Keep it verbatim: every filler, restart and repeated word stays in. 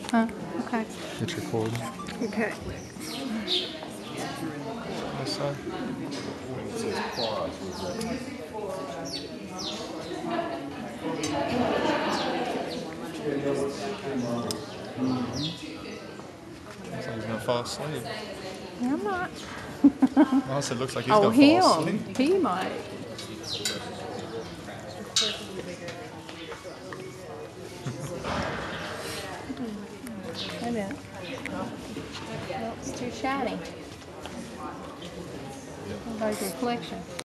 Huh? Okay. It's recording. Okay. This side. It says pause. Was it? Looks like he's gonna fall asleep. I'm not. Honestly, it looks like he's Oh, gonna fall asleep. him. He might. Wait a minute. Well, it's too shiny. Everybody's reflection.